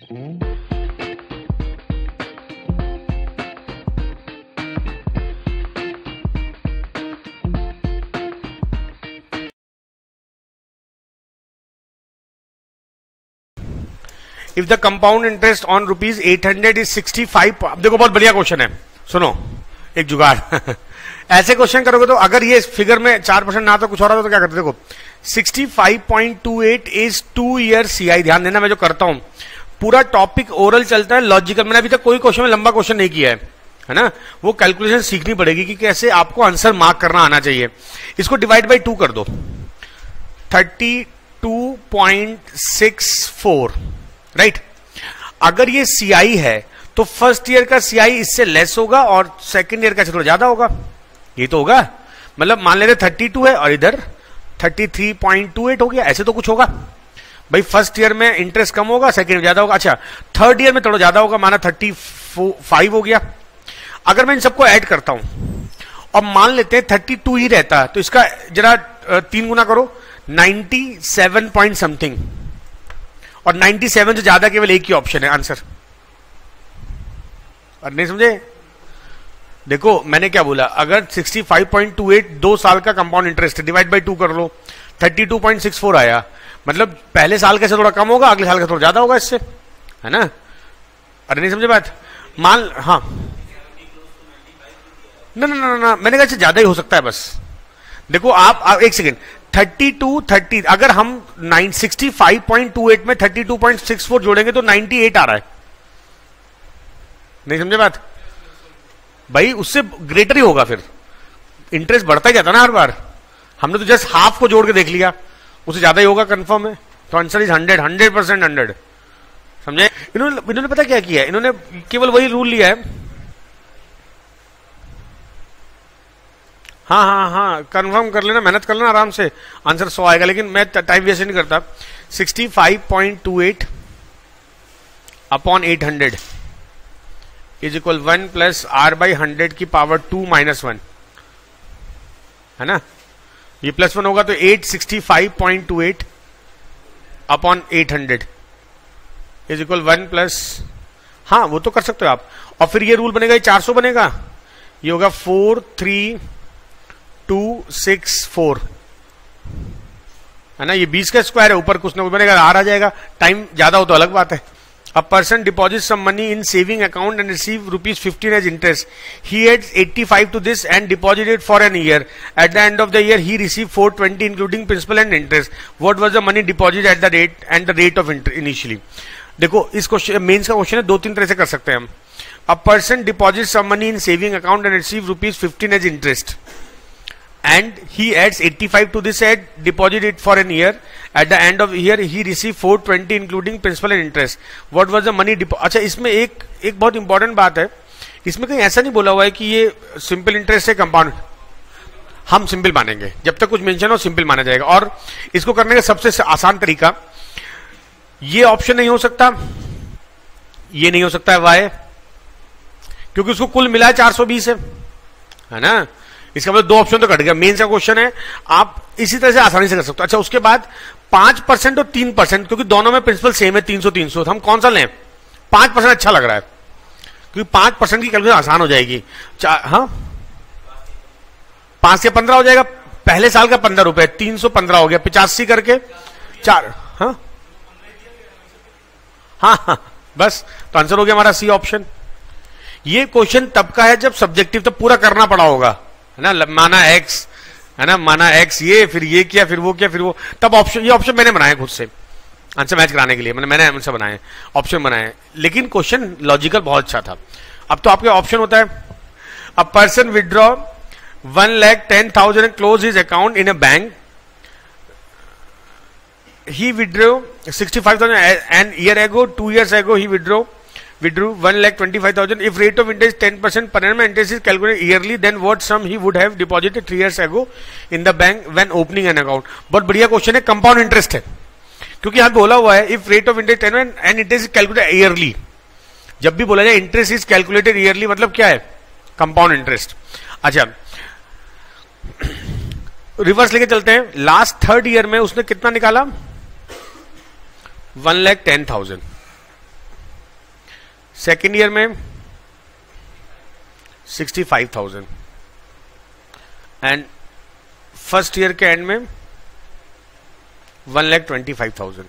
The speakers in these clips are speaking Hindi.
If the compound interest on ₹800 is 65। अब देखो बहुत बढ़िया क्वेश्चन है, सुनो एक जुगाड़ ऐसे क्वेश्चन करोगे तो अगर ये फिगर में 4% ना तो कुछ हो रहा था तो क्या करते, देखो 65.28 इज 2 ईयर CI। ध्यान देना, मैं जो करता हूं पूरा टॉपिक ओरल चलता है, लॉजिकल। मैंने अभी तक कोई क्वेश्चन में लंबा क्वेश्चन नहीं किया है ना। वो कैलकुलेशन सीखनी पड़ेगी कि कैसे आपको आंसर मार्क करना आना चाहिए। इसको डिवाइड बाई 2 कर दो, 32.64, राइट। अगर ये CI है तो फर्स्ट ईयर का CI इससे लेस होगा और सेकंड ईयर का थोड़ा ज्यादा होगा। ये तो होगा, मतलब मान लेते 32 है और इधर 33.28 हो गया, ऐसे तो कुछ होगा भाई। फर्स्ट ईयर में इंटरेस्ट कम होगा, सेकंड में ज्यादा होगा। अच्छा, थर्ड ईयर में थोड़ा ज्यादा होगा, माना 35 हो गया। अगर मैं इन सबको ऐड करता हूं और मान लेते हैं 32 ही रहता, तो इसका जरा 3 गुना करो, 97 पॉइंट समथिंग। और 97 से ज्यादा केवल एक ही ऑप्शन है आंसर। और नहीं समझे? देखो मैंने क्या बोला, अगर 65.28 2 साल का कंपाउंड इंटरेस्ट है, डिवाइड बाई 2 कर लो, 32.64 आया। मतलब पहले साल का से थोड़ा कम होगा, अगले साल का थोड़ा ज्यादा होगा इससे, है ना। अरे नहीं समझे बात? मान, हाँ ना, मैंने कहा ज्यादा ही हो सकता है बस। देखो आप एक सेकेंड, 30 अगर हम 65.28 में 32.64 जोड़ेंगे तो 98 आ रहा है। नहीं समझे बात भाई? उससे ग्रेटर ही होगा, फिर इंटरेस्ट बढ़ता ही जाता ना हर बार। हमने तो जस्ट हाफ को जोड़ के देख लिया, उससे ज्यादा ही होगा कंफर्म है। तो आंसर इज 100%, 100। समझे? इन्होंने पता क्या किया, इन्होंने केवल वही रूल लिया है। हाँ, कंफर्म कर लेना, मेहनत कर लेना आराम से, आंसर 100 आएगा। लेकिन मैं टाइम वेस्ट नहीं करता। 65.28 upon 800 is equal 1 plus R by 100 की पावर 2 माइनस 1, है ना। ये +1 होगा तो 865.28 अपॉन 800 इज इक्वल 1 प्लस, हाँ वो तो कर सकते हो आप। और फिर ये रूल बनेगा, ये 400 बनेगा, ये होगा 43264, है ना। ये 20 का स्क्वायर है, ऊपर कुछ ना कुछ बनेगा, R आ जाएगा। टाइम ज्यादा हो तो अलग बात है। A person deposits some money in saving account and receive ₹15 as interest. He adds 85 to this and deposited it for an year. At the end of the year, he received 420 including principal and interest. What was the money deposited at the rate and the rate of interest initially? देखो इस क्वेश्चन मेंस का क्वेश्चन है, 2-3 तरह से कर सकते हैं हम। A person deposits some money in saving account and receives ₹15 as interest. And he adds 85 to this and deposit it for an year. At the end of the year, he received 420 including principal and interest. What was the money अच्छा, इसमें एक बहुत इंपॉर्टेंट बात है, इसमें कहीं ऐसा नहीं बोला हुआ है कि ये सिंपल इंटरेस्ट है कंपाउंड। हम सिंपल मानेंगे, जब तक कुछ मेंशन हो सिंपल माना जाएगा। और इसको करने का सबसे आसान तरीका, ये ऑप्शन नहीं हो सकता, ये नहीं हो सकता है वाई, क्योंकि उसको कुल मिला है 420 है ना। इसका मतलब 2 ऑप्शन तो कट गया। मेन का क्वेश्चन है, आप इसी तरह से आसानी से कर सकते हो। अच्छा, उसके बाद 5% और 3%, क्योंकि दोनों में प्रिंसिपल सेम है, 300 हम कौन सा लें? 5% अच्छा लग रहा है, क्योंकि 5% की कैलकुलेशन आसान हो जाएगी। हाँ, 5 से 15 हो जाएगा। पहले साल का 15 रुपए, 315 हो गया, 85 करके 4। हाँ, बस तो आंसर हो गया हमारा सी ऑप्शन। ये क्वेश्चन तब का है जब सब्जेक्टिव, तब पूरा करना पड़ा होगा, है ना। माना x, है ना, माना x, ये फिर ये किया, फिर वो किया, फिर वो, तब ऑप्शन, ये ऑप्शन मैंने बनाया खुद से आंसर मैच कराने के लिए, मैंने आंसर बनाए, ऑप्शन बनाए। लेकिन क्वेश्चन लॉजिकल बहुत अच्छा था। अब तो आपके ऑप्शन होता है, a person withdraw 1,10,000 and close his account in a bank. He withdrew 65,000 an year ago. 2 years ago he withdrew 1,25,000. If rate of interest 10% per annum, interest is calculated yearly, then what sum he would have deposited 3 years ago in the bank when opening an account? बहुत बढ़िया क्वेश्चन है, कंपाउंड इंटरेस्ट है, क्योंकि यहां बोला हुआ है if rate of interest 10% and interest is calculated yearly. जब भी बोला जाए इंटरेस्ट इज कैलकुलेटेड ईयरली, मतलब क्या है? Compound interest. अच्छा, रिवर्स लेके चलते हैं। लास्ट 3rd ईयर में उसने कितना निकाला? 1,10,000, सेकेंड ईयर में 65,000 एंड फर्स्ट ईयर के एंड में 1,25,000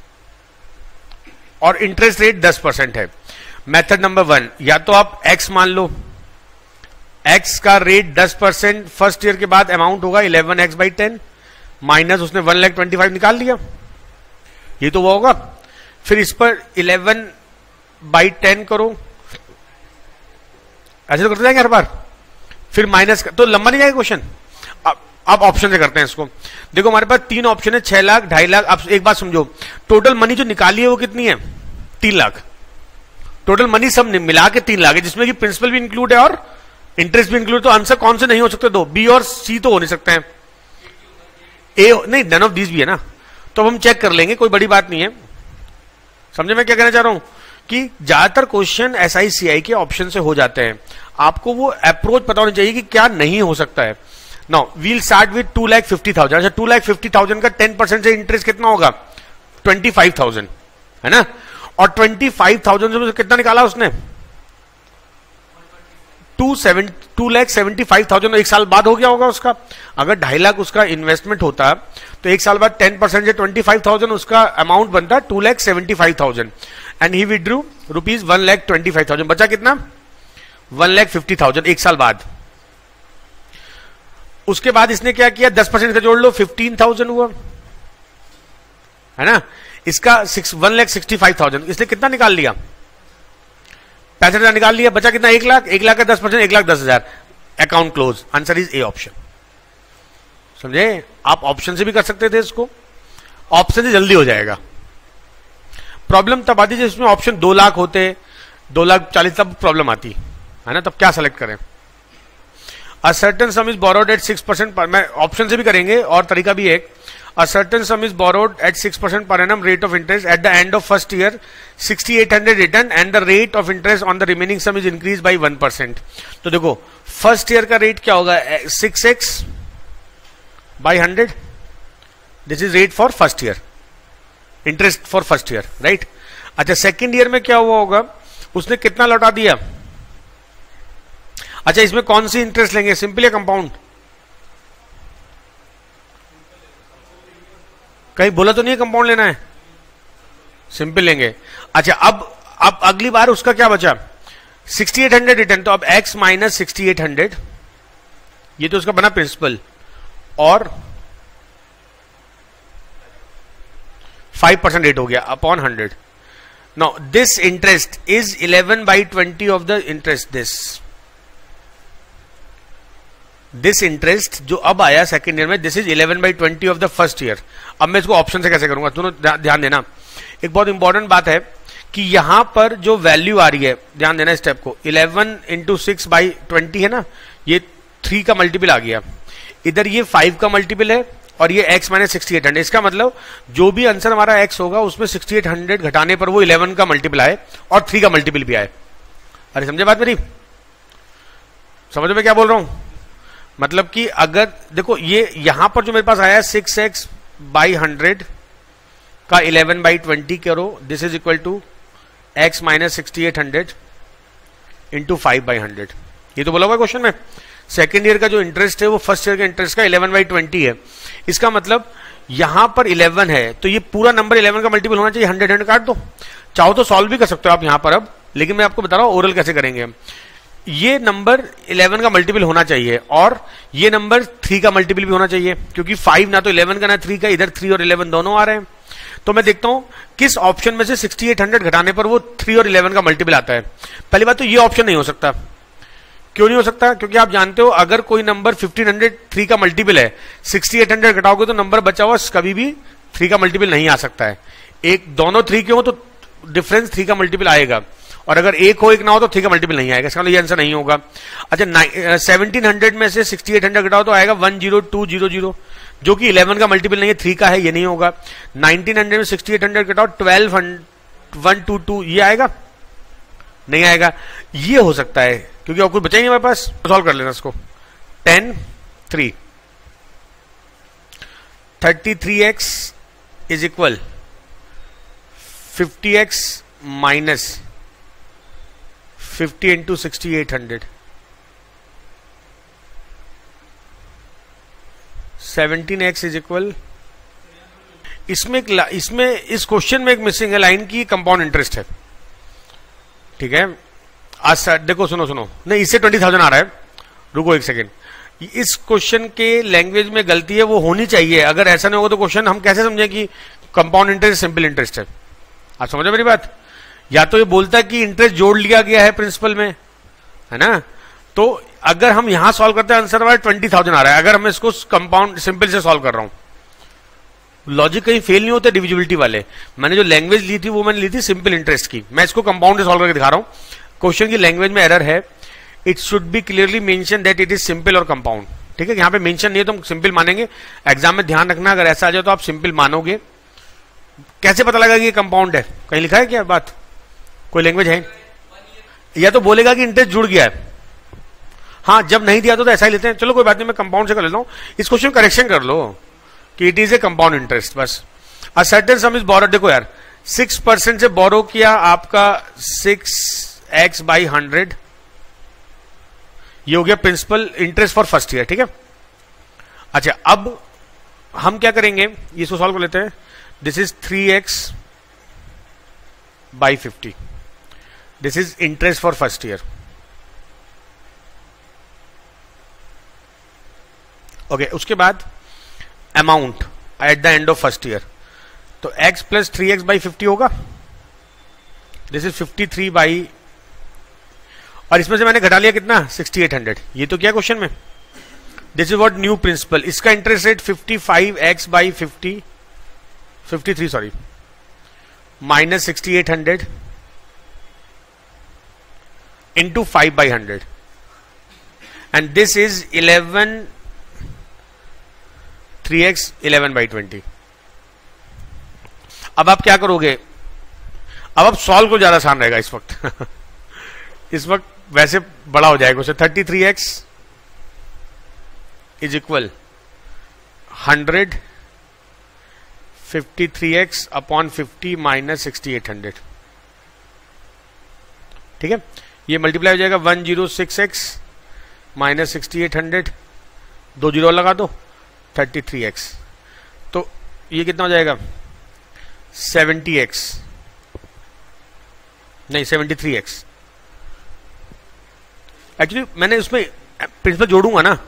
और इंटरेस्ट रेट 10% है। मेथड नंबर 1, या तो आप x मान लो, x का रेट 10%, फर्स्ट ईयर के बाद अमाउंट होगा 11x/10 माइनस उसने 1,25,000 निकाल लिया, ये तो वो होगा। फिर इस पर 11/10 करो, ऐसे तो करते जाएंगे हर बार, फिर माइनस तो लंबा नहीं जाएगा क्वेश्चन। अब ऑप्शन से करते हैं इसको। देखो हमारे पास 3 ऑप्शन है, 6 लाख, 2.5 लाख। अब एक बात समझो, टोटल मनी जो निकाली है वो कितनी है? 3 लाख। टोटल मनी सब मिला के 3 लाख है, जिसमें कि प्रिंसिपल भी इंक्लूड है और इंटरेस्ट भी इंक्लूड। तो आंसर कौन से नहीं हो सकते? 2, बी और सी तो हो नहीं सकते हैं। ए नहीं, नन ऑफ दीज भी है ना, तो हम चेक कर लेंगे, कोई बड़ी बात नहीं है। समझे मैं क्या कहना चाह रहा हूं? कि ज्यादातर क्वेश्चन SICI के ऑप्शन से हो जाते हैं, आपको वो अप्रोच पता होनी चाहिए कि क्या नहीं हो सकता है। Now we'll start with 2,50,000। अच्छा, 2,50,000 का 10% से इंटरेस्ट कितना होगा? 25,000 है ना। और 25,000 से कितना निकाला उसने? 2,75,000। एक साल बाद हो गया होगा उसका। अगर 2.5 लाख उसका इन्वेस्टमेंट होता तो एक साल बाद 10% से 25,000 उसका अमाउंट बनता 2,75,000 एंड ही विड्रू रुपीज 1,25,000। बचा कितना? 1,50,000 एक साल बाद। उसके बाद इसने क्या किया? 10% का जोड़ लो, 15,000 हुआ, है ना। इसका 1,65,000 इसने कितना निकाल लिया? 65,000 निकाल लिया। बचा कितना? 1 लाख। 1 लाख का 10%, 1,10,000। Account close. Answer is A option. समझे? आप ऑप्शन से भी कर सकते थे इसको, ऑप्शन से जल्दी हो जाएगा। प्रॉब्लम तब आती जिसमें ऑप्शन 2 लाख होते, 2,40,000, तब प्रॉब्लम आती है ना। तब क्या सेलेक्ट करें? A certain sum is borrowed at 6% पर, मैं ऑप्शन से भी करेंगे और तरीका भी एक। A certain sum is borrowed at 6% per annum rate of interest at the end of first year, 6,800 return and the rate of interest on the remaining sum is increased by 1%। तो देखो फर्स्ट ईयर का रेट क्या होगा? 6x/100। This is rate for first year, interest for first year, right. अच्छा, सेकेंड ईयर में क्या हुआ होगा? उसने कितना लौटा दिया? अच्छा, इसमें कौन सी इंटरेस्ट लेंगे, सिंपल या कंपाउंड? कहीं बोला तो नहीं है कंपाउंड लेना है? सिंपल लेंगे। अच्छा, अब अगली बार उसका क्या बचा? 6,800 रिटर्न। तो अब x माइनस 6,800, ये तो उसका बना प्रिंसिपल, और 5% रेट हो गया upon 100। Now this interest is 11/20 of the interest. This interest जो अब आया सेकेंड ईयर में, this is 11/20 of the first year. अब मैं इसको ऑप्शन से कैसे करूंगा? दोनों ध्यान देना। एक बहुत इंपॉर्टेंट बात है कि यहां पर जो वैल्यू आ रही है, ध्यान देना स्टेप को, 11 × 6/20 है ना, ये 3 का मल्टीपल आ गया, इधर ये 5 का मल्टीपल है और ये x माइनस 6,800। इसका मतलब जो भी आंसर हमारा x होगा उसमें 6,800 घटाने पर वो 11 का मल्टीपल आए और 3 का मल्टीपल भी आए। अरे समझे बात मेरी? समझ में क्या बोल रहा हूं? मतलब कि अगर देखो ये यहां पर जो मेरे पास आया 6x/100 का 11/20 करो, this is equal to x minus 6,800 into 5/100। ये तो बोला हुआ क्वेश्चन में। सेकेंड ईयर का जो इंटरेस्ट है वो फर्स्ट ईयर के इंटरेस्ट का 11/20 है। इसका मतलब यहां पर 11 है तो ये पूरा नंबर 11 का मल्टीपल होना चाहिए। 100 काट दो, चाहो तो सॉल्व भी कर सकते हो आप यहां पर अब, लेकिन मैं आपको बता रहा हूं ओरल कैसे करेंगे हम। ये नंबर 11 का मल्टीपल होना चाहिए और ये नंबर 3 का मल्टीपल भी होना चाहिए, क्योंकि 5 ना तो 11 का ना 3 का, इधर 3 और 11 दोनों आ रहे हैं। तो मैं देखता हूं किस ऑप्शन में से 6,800 घटाने पर वो 3 और 11 का मल्टीपल आता है। पहली बात तो ये ऑप्शन नहीं हो सकता। क्यों नहीं हो सकता? क्योंकि आप जानते हो अगर कोई नंबर 1500 3 का मल्टीपल है, 6,800 घटाओगे तो नंबर बचा हुआ कभी भी 3 का मल्टीपल नहीं आ सकता है। एक दोनों 3 के हो तो डिफरेंस 3 का मल्टीपल आएगा, और अगर एक हो एक ना हो तो 3 का मल्टीपल नहीं आएगा। इसका मतलब ये आंसर नहीं होगा। अच्छा, 1700 में से 6,800 घटाओ तो आएगा 10200, जो कि 11 का मल्टीपल नहीं है, 3 का है, ये नहीं होगा। 1900 में 6,800 घटाओ 12,122, ये आएगा? नहीं आएगा। ये हो सकता है क्योंकि और कुछ बचा ही नहीं हमारे पास। सॉल्व कर लेना इसको। 10 3 33x is equal 50x minus 50 into 6800, 17x is equal, इसमें इस क्वेश्चन में एक मिसिंग है लाइन की, कंपाउंड इंटरेस्ट है, ठीक है। आज देखो, सुनो नहीं, इससे 20,000 आ रहा है, रुको एक सेकेंड, इस क्वेश्चन के लैंग्वेज में गलती है, वो होनी चाहिए। अगर ऐसा नहीं होगा तो क्वेश्चन हम कैसे समझें कि कंपाउंड इंटरेस्ट सिंपल इंटरेस्ट है? आप समझो मेरी बात। या तो ये बोलता है कि इंटरेस्ट जोड़ लिया गया है प्रिंसिपल में, है ना, तो अगर हम यहां सॉल्व करते हैं आंसर हमारा 20,000 आ रहा है, अगर मैं इसको कंपाउंड सिंपल से सॉल्व कर रहा हूं, लॉजिक कहीं फेल नहीं होते डिविजिबिलिटी वाले। मैंने जो लैंग्वेज ली थी वो मैंने ली थी सिंपल इंटरेस्ट की, मैं इसको कंपाउंड से सॉल्व करके दिखा रहा हूं। क्वेश्चन की लैंग्वेज में एरर है, it should be clearly mention that it is simple और कंपाउंड, ठीक है। यहां पे मेंशन नहीं है तो हम सिंपल मानेंगे। एग्जाम में ध्यान रखना, अगर ऐसा आ जाए तो आप सिंपल मानोगे। कैसे पता लगा कि ये कंपाउंड है? कहीं लिखा है क्या बात? कोई लैंग्वेज है? या तो बोलेगा कि इंटरेस्ट जुड़ गया है, हाँ, जब नहीं दिया तो ऐसा ही लेते हैं। चलो कोई बात नहीं, मैं कंपाउंड से कर लेता हूं। इस क्वेश्चन करेक्शन कर लो कि it is a compound interest, बस। A certain sum is borrowed, देखो यार 6% से बोरो किया आपका 6x/100, ये हो गया principal interest for first year, ठीक है। अच्छा, अब हम क्या करेंगे, इसको सॉल्व कर लेते हैं। This is 3x/50, this is interest for first year, okay. उसके बाद amount at the end of first year, तो x प्लस 3x/50 होगा, दिस इज 53 और इसमें से मैंने घटा लिया कितना, 6800। ये तो क्या क्वेश्चन में, this is what new principal. इसका interest rate 55x/50, 53 sorry, minus 6800 into 5/100, and this is 3x 11/20। अब आप क्या करोगे, अब आप सॉल्व को ज्यादा आसान रहेगा इस वक्त इस वक्त वैसे बड़ा हो जाएगा उसे। 33x is equal 100 53x upon 50 minus 6800, ठीक है। ये मल्टीप्लाई हो जाएगा 106x माइनस 6800, 2 जीरो लगा दो, 33x, तो ये कितना हो जाएगा 70x, नहीं 73x। एक्चुअली मैंने उसमें प्रिंसिपल जोड़ूंगा ना,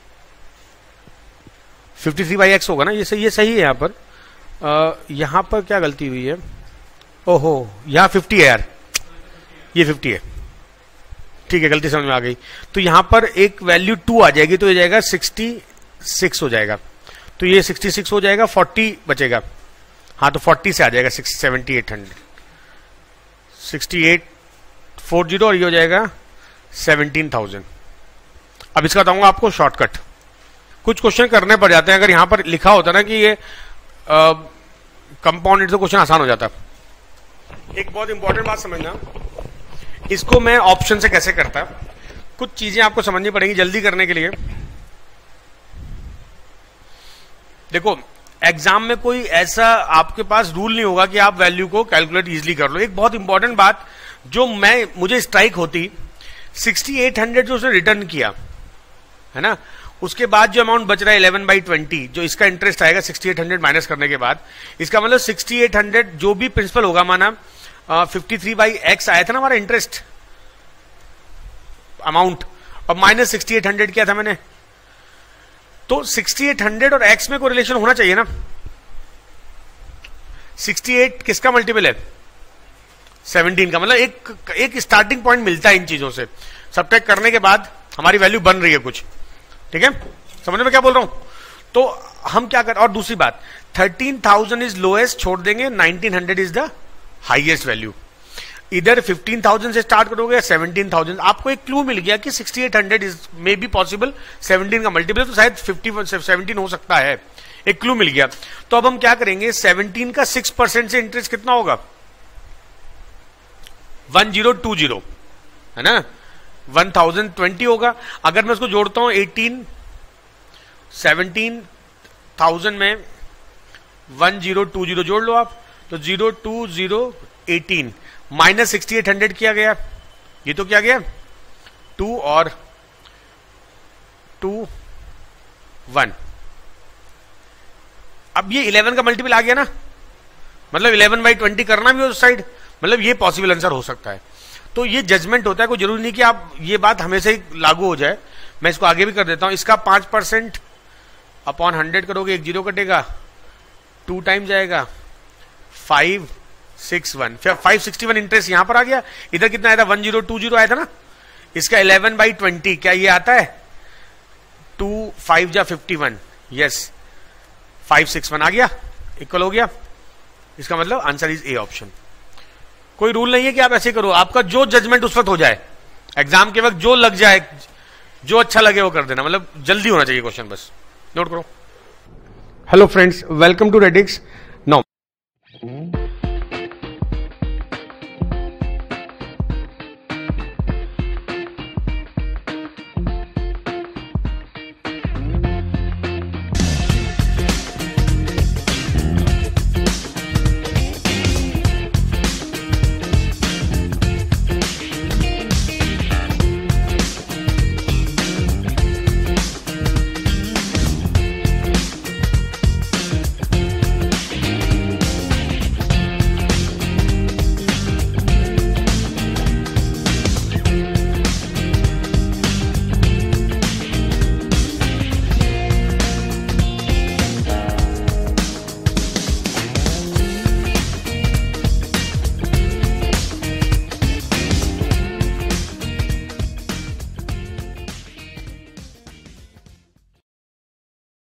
53/x होगा ना, ये सही है। यहां पर क्या गलती हुई है, ओहो, यहां 50 है यार, ये 50 है, ठीक है, गलती समझ में आ गई। तो यहां पर एक वैल्यू 2 आ जाएगी, तो ये जाएगा 66 हो जाएगा, तो ये 66 हो जाएगा, 40 बचेगा, हाँ, तो 40 से आ जाएगा 7800, 6840, और ये हो जाएगा 17,000। अब इसका बताऊंगा आपको शॉर्टकट। कुछ क्वेश्चन करने पड़ जाते हैं, अगर यहां पर लिखा होता ना कि ये कंपाउंड, तो क्वेश्चन आसान हो जाता। एक बहुत इंपॉर्टेंट बात समझना, इसको मैं ऑप्शन से कैसे करता, कुछ चीजें आपको समझनी पड़ेंगी जल्दी करने के लिए। देखो, एग्जाम में कोई ऐसा आपके पास रूल नहीं होगा कि आप वैल्यू को कैलकुलेट इजीली कर लो। एक बहुत इंपॉर्टेंट बात जो मुझे स्ट्राइक होती, 6800 जो उसने रिटर्न किया है ना, उसके बाद जो अमाउंट बच रहा है 11/20, जो इसका इंटरेस्ट आएगा 6800 माइनस करने के बाद, इसका मतलब 6800 जो भी प्रिंसिपल होगा, माना 53/x आया था ना हमारा इंटरेस्ट अमाउंट, और माइनस 6800 किया था मैंने, तो 6800 और x में कोई रिलेशन होना चाहिए ना। 68 किसका मल्टीपल है, 17 का, मतलब एक स्टार्टिंग पॉइंट मिलता है इन चीजों से। सबट्रैक्ट करने के बाद हमारी वैल्यू बन रही है कुछ, ठीक है, समझ में क्या बोल रहा हूं। तो हम क्या कर, और दूसरी बात, 13,000 इज लोएस्ट, छोड़ देंगे, 1900 इज द हाईएस्ट वैल्यू। इधर 15,000 से स्टार्ट करोगे, 17,000, आपको एक क्लू मिल गया कि 6800 इज मे बी पॉसिबल, 17 का मल्टीपल, तो शायद 17 हो सकता है, एक क्लू मिल गया। तो अब हम क्या करेंगे, 17 का 6% से इंटरेस्ट कितना होगा, 1020, है ना, 1020 होगा। अगर मैं उसको जोड़ता हूं 17,000 में 1020 जोड़ लो आप, तो 02018 माइनस 6800 किया गया, ये तो क्या गया 2 और 2 1। अब ये 11 का मल्टीपल आ गया ना, मतलब 11/20 करना भी उस साइड, मतलब ये पॉसिबल आंसर हो सकता है। तो ये जजमेंट होता है, कोई जरूरी नहीं कि आप ये बात हमेशा ही लागू हो जाए। मैं इसको आगे भी कर देता हूं। इसका 5% अपॉन 100 करोगे, एक 0 कटेगा, 2 टाइम जाएगा 561, फिर 561 इंटरेस्ट यहां पर आ गया। इधर कितना आया था 1020 आया था ना। इसका 11/20 क्या ये आता है 2 5 जा 51, यस 561 आ गया, इक्वल हो गया। इसका मतलब आंसर इज ए ऑप्शन। कोई रूल नहीं है कि आप ऐसे करो, आपका जो जजमेंट उस वक्त हो जाए, एग्जाम के वक्त जो लग जाए, जो अच्छा लगे वो कर देना, मतलब जल्दी होना चाहिए क्वेश्चन, बस नोट करो। Hello friends, welcome to Radix. Now